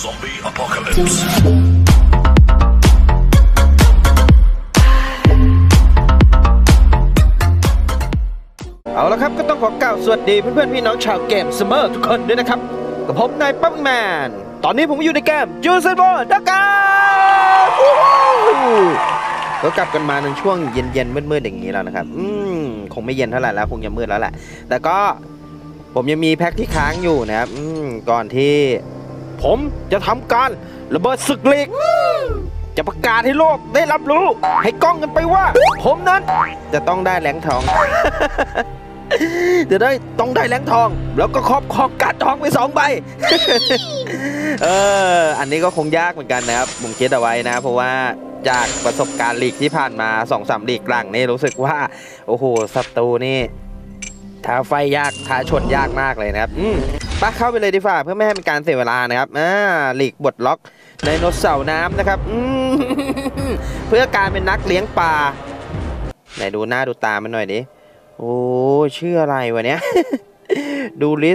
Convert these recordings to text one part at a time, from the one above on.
Zombie Apocalypse เอาละครับก็ต้องขอกล่าวสวัสดีเพื่อนๆพี่น้องชาวเกมเสมอทุกคนด้วยนะครับกับผมนายปั๊มแมนตอนนี้ผมอยู่ในเกมจูเซนบอลดักกาก็กลับกันมาในช่วงเย็นๆมืดๆอย่างนี้แล้วนะครับคงไม่เย็นเท่าไหร่แล้วคงจะมืดแล้วแหละแต่ก็ผมยังมีแพ็คที่ค้างอยู่นะครับก่อนที่ผมจะทำการระเบิดศึกลีกจะประกาศให้โลกได้รับรู้ให้กล้องกันไปว่าผมนั้นจะต้องได้แหลงทอง จะได้ต้องได้แหลงทองแล้วก็ครอบครองการทองไป2 ใบ อันนี้ก็คงยากเหมือนกันนะครับผมคิดเอาไว้นะเพราะว่าจากประสบการณ์ลีกที่ผ่านมา 2-3 ลีกหลังนี่รู้สึกว่าโอ้โหศัตรูนี่ท้าไฟยากท้าชนยากมากเลยนะครับมาเข้าไปเลยดีกว่าเพื่อไม่ให้เป็นการเสียเวลานะครับลีกบทล็อกไดโนเสาร์น้ำนะครับเพื่อการเป็นนักเลี้ยงปลาไหนดูหน้าดูตามันหน่อยดิโอ้ชื่ออะไรวะเนี้ย ดูลิ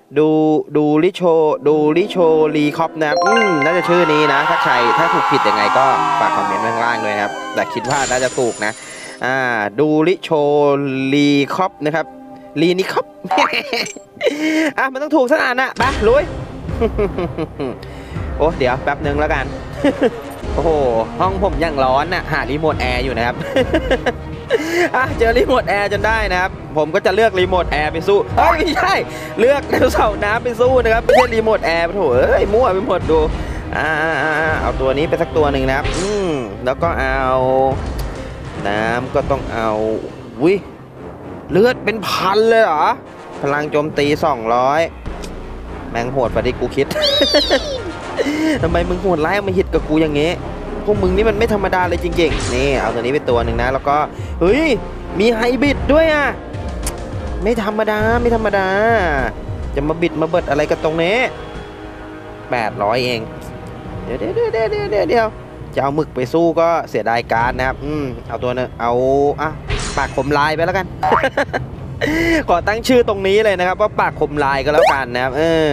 โชลีคอปนะครับน่าจะชื่อนี้นะถ้าถูกผิดยังไงก็ฝากคอมเมนต์ข้างล่างด้วยนะครับแต่คิดว่าน่าจะถูกนะดูลิโชลีคอปนะครับลีนิคอป มันต้องถูกสักอันนะไปลุย โอ้เดี๋ยวแป๊บนึงแล้วกัน โอ้โหห้องผมยังร้อนน่ะหารีโมทแอร์อยู่นะครับ เจอรีโมทแอร์จนได้นะครับผมก็จะเลือกรีโมทแอร์ไปสู้ไม่ใช่เลือกไดโนเสาร์น้ำไปสู้นะครับไม่ใช่รีโมทแอร์โถมั่วไปหมดดูเอาตัวนี้ไปสักตัวหนึ่งนะครับแล้วก็เอาน้ำก็ต้องเอาเลือดเป็นพันเลยเหรอพลังโจมตี200แม่งโหดกว่าที่กูคิด ทำไมมึงโหดร้ายมาฮิตกับกูอย่างงี้พวกมึงนี่มันไม่ธรรมดาเลยจริงๆนี่เอาตัวนี้ไปตัวหนึ่งนะแล้วก็เฮ้ยมีไฮบริดด้วยไม่ธรรมดาจะมาบิดมาเบิดอะไรกันตรงนี้800เองเดี๋ยวจะเอาหมึกไปสู้ก็เสียดายการนะครับเอาตัวนึงเอาปากคมลายไปแล้วกัน ขอตั้งชื่อตรงนี้เลยนะครับว่าปากคมลายก็แล้วกันนะครับ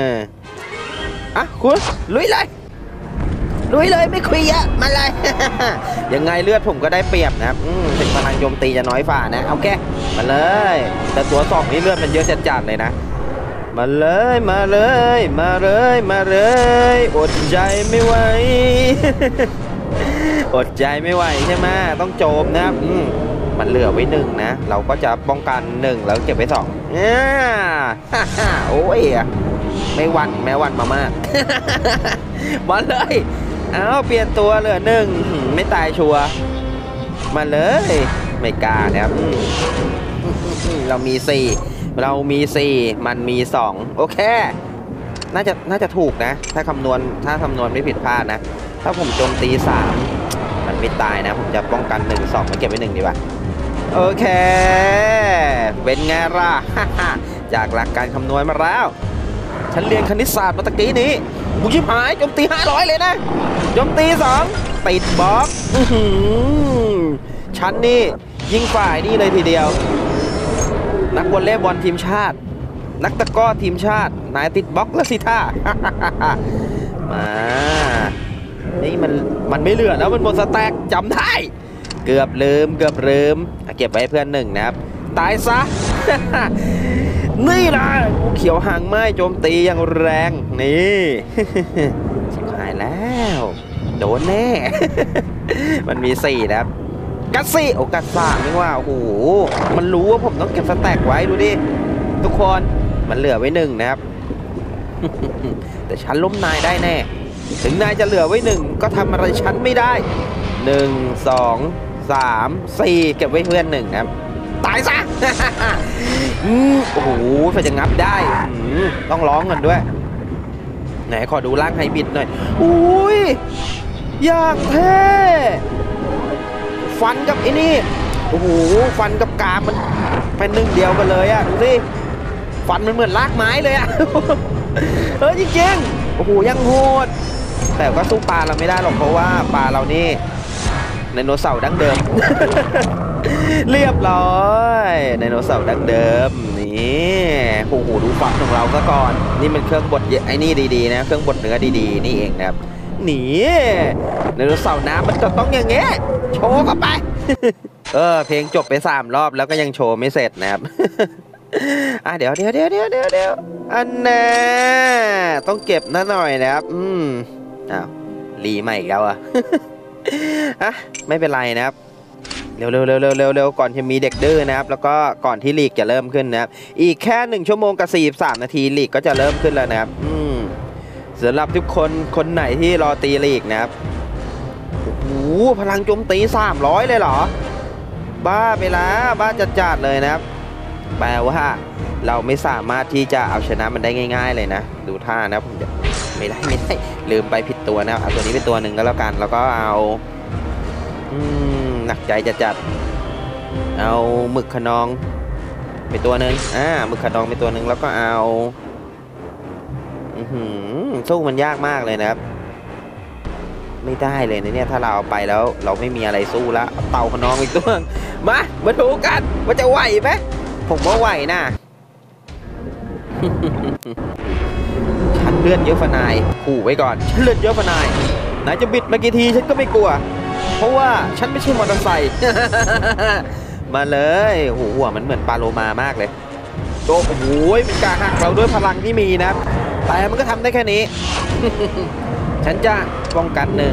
คุณลุยเลยไม่คุยอะมาเลย ยังไงเลือดผมก็ได้เปรียบนะครับถึงพลังโจมตีจะน้อยฝ่านะเอาแค่มาเลยแต่ตัว2นี่เลือดมันเยอะจัดๆเลยนะมาเลยอดใจไม่ไหว อดใจไม่ไหวใช่ไหมต้องโจมนะครับมันเหลือไว้1นะเราก็จะป้องกัน1แล้วเก็บไว้2โอ้ยไม่หวั่นมามาก มาเลยเปลี่ยนตัวเหลือ1ไม่ตายชัวร์มาเลยไม่กล้านะครับเรามี4มันมี2โอเคน่าจะถูกนะถ้าคำนวณไม่ผิดพลาดนะถ้าผมโจมตี3มันไม่ตายนะผมจะป้องกัน1 2มาเก็บไว้1ดีกว่าโอเคเป็นไงล่ะ จากหลักการคำนวณมาแล้วฉันเรียนคณิตศาสตร์มาตะกี้นี้บุชิบหายโจมตี500เลยนะโจมตี2ติดบล็อกฉันนี่ยิงฝ่ายนี่เลยทีเดียวนักวอลเลย์บอลทีมชาตินักตะกร้อทีมชาตินายติดบล็อกแล้วสิท่า มานี่มันไม่เหลือแล้วมันหมดสแต็กจำได้เกือบลืมเก็บไว้เพื่อน1นะครับตายซะ นี่ล่ะกูเขียวหางไม้โจมตีอย่างแรงนี่ ชิบหายแล้วโดนแน่ มันมี4นะครับกัสซี่กัสซ่าไม่ว่าโอ้โหมันรู้ว่าผมต้องเก็บสแต็กไว้ดูดิทุกคนมันเหลือไว้1นะครับ แต่ฉันล้มนายได้แน่ถึงนายจะเหลือไว้1ก็ทำอะไรฉันไม่ได้1 2 3 4เก็บไว้เพื่อน1นะครับตายซะ โอ้โหเพื่อจะงับได้ต้องร้องกันด้วยไหนขอดูร่างไฮบริดหน่อยอุ้ยอย่างเท่ฟันกับไอ้นี่โอ้โหฟันกับกามมันเป็น1เดียวกันเลยดูสิฟันมันเหมือนลากไม้เลยจริงๆโอ้โหยังโหดแต่ก็สู้ปลาเราไม่ได้หรอกเพราะว่าปลาเรานี่ไดโนเสาร์ดั้งเดิม เรียบร้อยไดโนเสาร์ดั้งเดิมนี่นี่โอ้โหดูฟันของเราซะก่อนนี่มันเครื่องบดไอ้นี่ดีๆนะเครื่องบดเนื้อดีๆนี่เองนะครับนี่ไดโนเสาร์น้ำมันจะต้องอย่างเงี้ยโชว์เข้าไป เพลงจบไป3 รอบแล้วก็ยังโชว์ไม่เสร็จนะครับ เดี๋ยวอันน่ะต้องเก็บนะหน่อยนะครับอ้าวรีใหม่อีกแล้วไม่เป็นไรนะครับเร็วก่อนจะมีเด็กดื้อนะครับแล้วก็ก่อนที่ลีกจะเริ่มขึ้นนะครับอีกแค่1 ชั่วโมงกับ43 นาทีลีกก็จะเริ่มขึ้นแล้วนะครับสำหรับทุกคนไหนที่รอตีลีกนะครับโอ้โหพลังโจมตี300เลยเหรอบ้าไปแล้วบ้าจัดเลยนะครับแปลว่าเราไม่สามารถที่จะเอาชนะมันได้ง่ายๆเลยนะดูท่านะผมจะไม่ได้ลืมไปผิดตัวนะเอาตัวนี้เป็นตัวหนึ่งก็แล้วกันแล้วก็เอาหนักใจจะจัดเอาหมึกขนองเป็นตัวหนึ่งหมึกขนองเป็นตัวหนึ่งแล้วก็เอาสู้มันยากมากเลยนะครับไม่ได้เลยนะเนี่ยถ้าเราเอาไปแล้วเราไม่มีอะไรสู้แล้วเต่าขนองอีกตัวมาดูกันว่าจะไหวไหมผมว่าไหวนะ ฉันเลือดเยอะฝนายขู่ไว้ก่อนฉันเลือดเยอะฝนายนายจะบิดมากี่ทีฉันก็ไม่กลัวเพราะว่าฉันไม่ใช่มอเตอร์ไซค์ มาเลยโอ้โหหัวมันเหมือนปลาโลมามากเลยโอ้โหมันกล้าหักเราด้วยพลังที่มีนะแต่มันก็ทำได้แค่นี้ ฉันจะป้องกัน1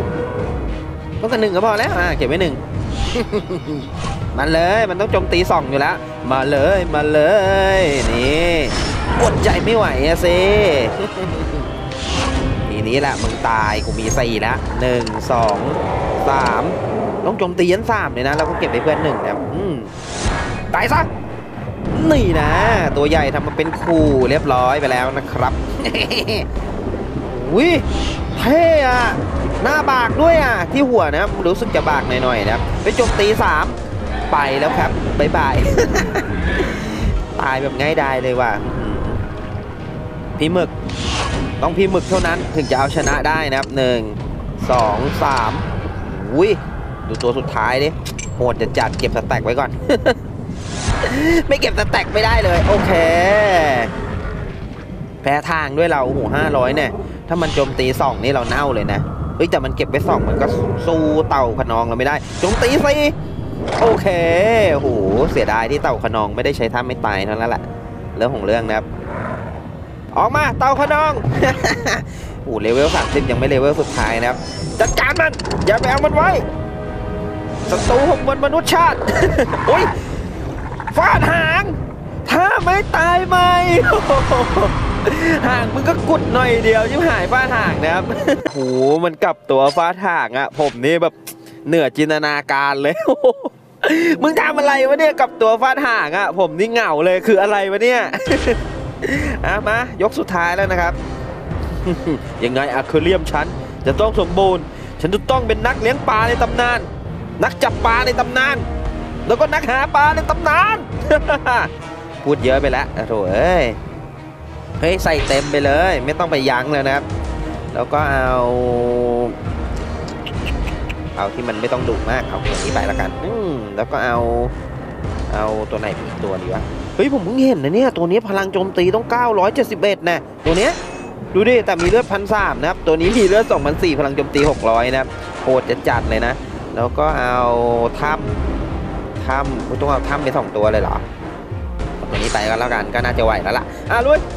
ก็พอแล้วเก็บไว้1 มันเลยมันต้องโจมตี2อยู่แล้วมาเลยนี่อดใจไม่ไหวสิ ทีนี้แหละมึงตายกูมี4แล้ว1 2 3ต้องโจมตียัน3เลยนะแล้วก็เก็บไปเพื่อน1นะตายซะนี่นะตัวใหญ่ทำมาเป็นคู่เรียบร้อยไปแล้วนะครับ อุ้ยเท่หน้าบากด้วยที่หัวนะรู้สึกจะบากหน่อยๆนะครับไปโจมตี3ไปแล้วครับบ๊ายบาย ตายแบบง่ายดายเลยว่ะพี่หมึกต้องพี่หมึกเท่านั้นถึงจะเอาชนะได้นะครับ1 2 3อุ้ยดูตัวสุดท้ายดิโหดจัดเก็บสแต็กไว้ก่อน ไม่เก็บสแต็กไม่ได้เลยโอเคแพ้ทางด้วยเราโอ้โห500เนี่ยถ้ามันโจมตี2นี่เราเน่าเลยนะแต่มันเก็บไป2มันก็สู้เต่าขนองเราไม่ได้โจมตี4โอเคโอ้โหเสียดายที่เต่าขนองไม่ได้ใช้ท่าไม่ตายเท่านั้นแหละเรื่องของเรื่องนะครับออกมาเต่าขนอง โอ้เลเวล30ยังไม่เลเวลสุดท้ายนะครับจัดการมันอย่าไปเอามันไว้ศัตรูของมนุษย์ชาติ โอ้ยฟาดหางถ้าไม่ตายไหม ห่างมึงก็กุดหน่อยเดียวยิ่งหายฟาดห่างนะครับ โอ้มันกลับตัวฟาดห่างผมนี่แบบเหนือจินตนาการเลย มึงทำอะไรวะเนี่ยกับตัวฟาดห่างผมนี่เหงาเลยคืออะไรวะเนี่ย มายกสุดท้ายแล้วนะครับ ยังไงอะคือเลียมฉันจะต้องสมบูรณ์ฉันจะต้องเป็นนักเลี้ยงปลาในตำนานนักจับปลาในตำนานแล้วก็นักหาปลาในตำนาน พูดเยอะไปแล้วโถ่เฮ้ยใส่เต็มไปเลยไม่ต้องไปยั้งแล้วนะครับแล้วก็เอาที่มันไม่ต้องดุมากเอาตัวนี้ไปละกันแล้วก็เอาตัวไหนอีกตัวดีวะเฮ้ยผมเพิ่งเห็นนะเนี่ยตัวนี้พลังโจมตีต้อง971นะตัวเนี้ยดูดิแต่มีเลือด1,300นะครับตัวนี้มีเลือด2,400พลังโจมตี600นะครับโคตรจะจัดเลยนะแล้วก็เอาถ้ำต้องเอาถ้ำไป2ตัวเลยเหรอตัวนี้ไปก็แล้วกันก็น่าจะไหวแล้วล่ะลุย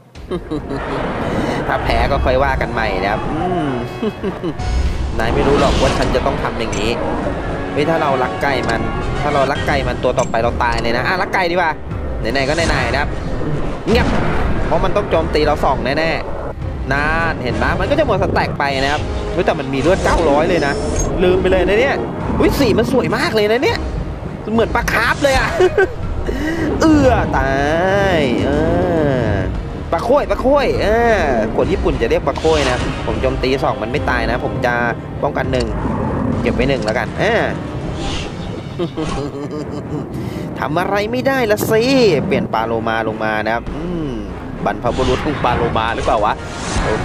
ถ้าแพ้ก็ค่อยว่ากันใหม่นะครับนายไม่รู้หรอกว่าฉันจะต้องทำอย่างนี้ถ้าเรารักไก่มันตัวต่อไปเราตายเลยนะรักไก่ดีกว่าไหนๆก็ไหนๆนะครับเงียบเพราะมันต้องโจมตีเรา2แน่ๆนานเห็นไหมมันก็จะหมดสแต็กไปนะครับแต่มันมีเลือด900เลยนะลืมไปเลยนะเนี่ยสีมันสวยมากเลยนะเนี่ยเหมือนปลาคาร์ฟเลยตายปลาโค้ยคนญี่ปุ่นจะเรียกปลาโค้ยนะผมโจมตี2มันไม่ตายนะผมจะป้องกัน1เก็บไว้1แล้วกันทำอะไรไม่ได้ละสิเปลี่ยนปลาโลมาลงมานะครับบรรพบุรุษของปลาโลมาหรือเปล่าวะโอเค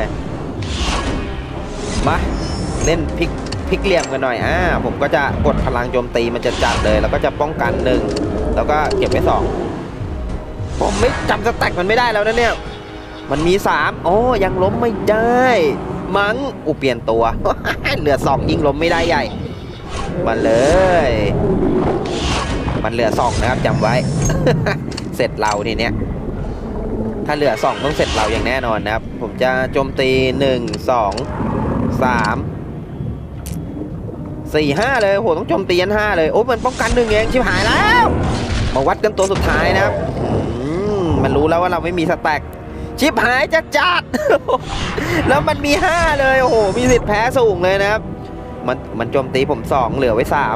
มาเล่นพลิกเหลี่ยมกันหน่อยผมก็จะกดพลังโจมตีมันจะจัดเลยแล้วก็จะป้องกัน1แล้วก็เก็บไว้2 ผมไม่จำสแต็กมันไม่ได้แล้วนะเนี่ยมันมี3โอ้ยังล้มไม่ได้มั้งเปลี่ยนตัว เหลือ2ยิ่งล้มไม่ได้ใหญ่มาเลยมันเหลือ2นะครับจำไว้ เสร็จเราทีเนี้ยถ้าเหลือ2ต้องเสร็จเราอย่างแน่นอนนะครับผมจะโจมตี1 2 3 4 5เลยโหต้องโจมตียัน5เลยโอ้มันป้องกัน1เองชิบหายแล้วมาวัดกันตัวสุดท้ายนะครับมันรู้แล้วว่าเราไม่มีสแต็กชิบหายจะจัด แล้วมันมี5เลยโอ้โหมีสิทธิ์แพ้สูงเลยนะครับมันโจมตีผม2เหลือไว้3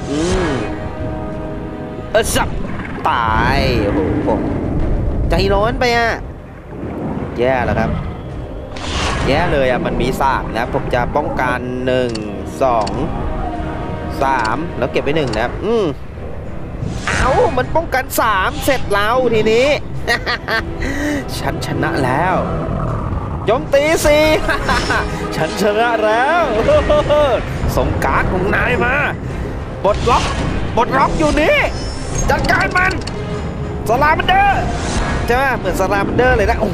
สับตายโอ้โหผมใจร้อนไปอ่ะแย่แล้วครับแย่เลยอ่ะมันมี3นะผมจะป้องกัน1 2 3แล้วเก็บไว้1นะครับเอามันป้องกัน3เสร็จแล้วทีนี้ ฉันชนะแล้วโจมตี4 ฉันชนะแล้ว ส่งการ์ดของนายมาปลดล็อกอยู่นี่จัดการมันสลามันเดอร์ใช่ไหมเหมือนสลามันเดอร์เลยนะ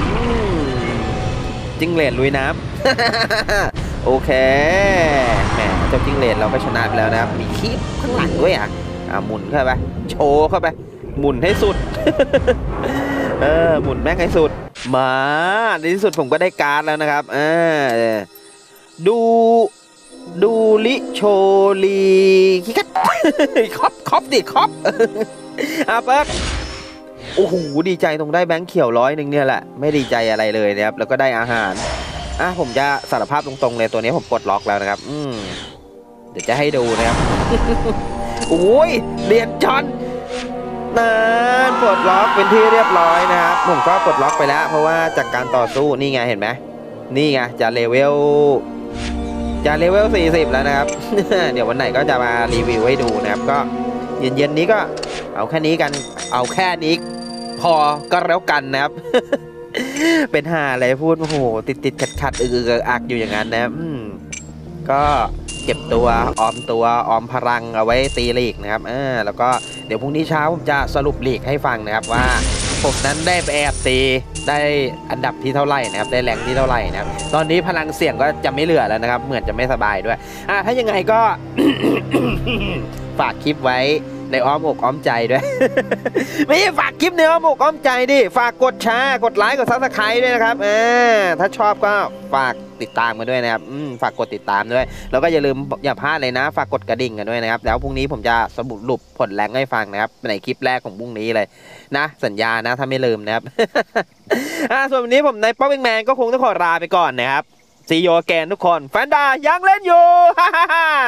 จิ้งเหลนลุยน้ำ โอเคแหมเจ้าจิ้งเหลนเราก็ชนะไปแล้วนะครับมีคีบข้างหลังด้วยหมุนเข้าไปโชว์เข้าไปหมุนให้สุด หมุนแม่งให้สุดมาในที่สุดผมก็ได้การ์ดแล้วนะครับดูลิโชลีคิกัด คอปดิคอป เปิดโอ้โหดีใจตรงได้แบงค์เขียว100เนี่ยแหละไม่ดีใจอะไรเลยนะครับแล้วก็ได้อาหารผมจะสารภาพตรงๆเลยตัวนี้ผมปลดล็อกแล้วนะครับเดี๋ยวจะให้ดูนะครับ โอ้ยเหรียญจอนนั่นปลดล็อกเป็นที่เรียบร้อยนะครับผมก็ปลดล็อกไปแล้วเพราะว่าจากการต่อสู้นี่ไงเห็นไหมนี่ไงจะเลเวล40แล้วนะครับ เดี๋ยววันไหนก็จะมารีวิวให้ดูนะครับก็เย็นนี้ก็เอาแค่นี้กันเอาแค่นี้พอก็แล้วกันนะครับ เป็นหาอะไรพูดโอ้โหติดขัดอักอยู่อย่างนั้นนะก็เก็บตัวออมพลังเอาไว้ตีลีกนะครับแล้วก็เดี๋ยวพรุ่งนี้เช้าผมจะสรุปลีกให้ฟังนะครับว่าผมนั้นได้ไปแอบตีได้อันดับที่เท่าไหร่นะครับได้แรงที่เท่าไหร่นะครับตอนนี้พลังเสี่ยงก็จะไม่เหลือแล้วนะครับเหมือนจะไม่สบายด้วยถ้ายังไงก็ ฝากคลิปไว้ในอ้อมอกอ้อมใจด้วย ไม่ใช่ฝากคลิปในอ้อมอกอ้อมใจดิฝากกดแชร์กดไลค์กดซับสไครต์ด้วยนะครับถ้าชอบก็ฝากติดตามกันด้วยนะครับฝากกดติดตามด้วยแล้วก็อย่าลืมอย่าพลาดเลยนะฝากกดกระดิ่งกันด้วยนะครับแล้วพรุ่งนี้ผมจะสรุปผลแรงให้ฟังนะครับในคลิปแรกของพรุ่งนี้เลยนะสัญญานะถ้าไม่ลืมนะครับ ส่วนวันนี้ผมในป๊อปปิ้งแมนก็คงต้องขอลาไปก่อนนะครับซีโอแกนทุกคนแฟนดายังเล่นอยู่